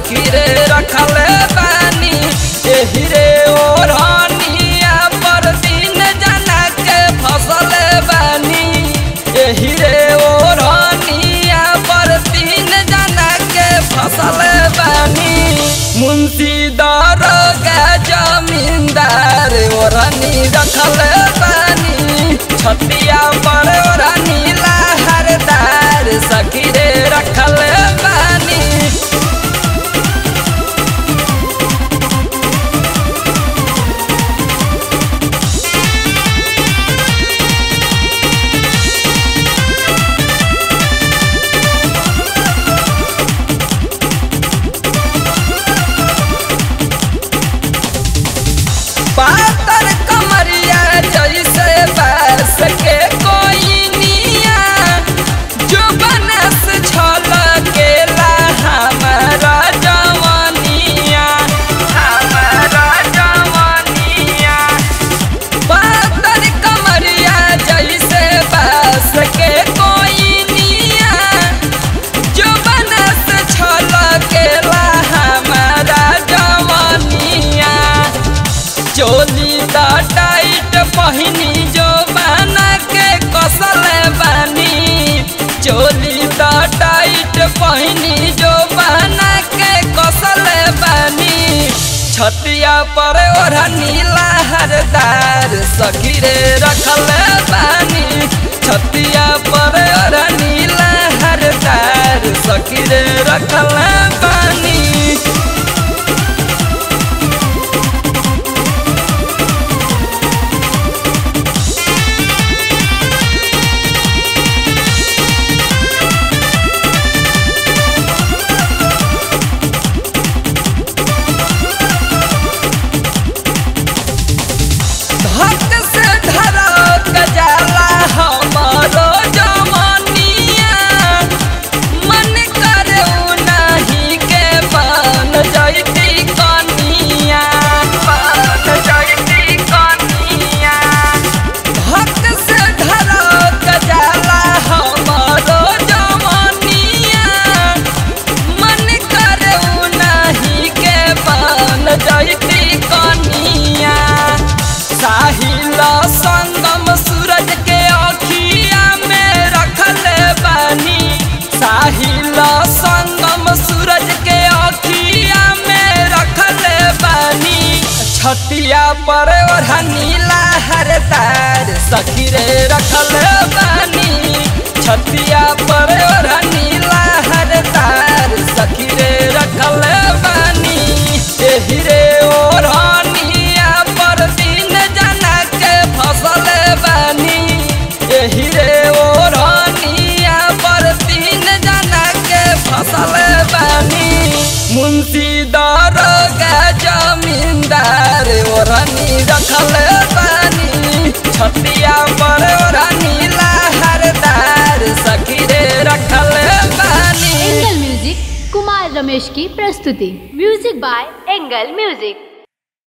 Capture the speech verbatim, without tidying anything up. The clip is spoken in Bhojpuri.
सखी रे रखल बानी एही रे ओढ़निया पर दिन जना के फसल बानी एही रे ओढ़निया पर दिन जना के फसल बानी मुंशी दरोगा जमींदार ओढ़नी रखल बानी छतिया पर ओढ़नी लहरदार सखी रे रखल बानी पातर कमरिया जैसे बस के कोई निया जो बनस छलकेला हमारा जवानिया हमारा जवानिया पातर कमरिया जैसे बस के कोई निया जो बनस छलकेला हमारा जवानिया चोली दा टाइट पहिनी जो बना के कसल बानी चोली दा टाइट पहिनी जो बना के कसल बानी छतिया पर ओढ़नी लहरदार सखी रे रखल बानी छतिया पर ओढ़नी लहरदार सखी रे रखल बानी भक्त से धरत गजाला हमारो जवानिया मन करे नहीं के बन जैती कनिया बन जैती कनिया भक्त से धरत गजाला हमारो जवानिया मन करे नहीं के बन जैती कनिया साहिल संगम सूरज के अखिया में रखल बानी साहिल संगम सूरज के अखिया में रखल बानी छतिया पर ओढ़नी लहरदार सखी रे रखल बानी छतिया पर ओढ़नी लहरदार सखी रे रखल बानी एही रे ओढ़निया पर दिन जना के फसल बानी एही रे ओढ़निया पर दिन जना के फसल बानी मुंशी दरोगा जमींदार ओढ़नी रखल बानी छतिया पर ओढ़नी लहरदार सखी रे रखल बानी। एंगल म्यूजिक कुमार रमेश की प्रस्तुति म्यूजिक बाय एंगल म्यूजिक।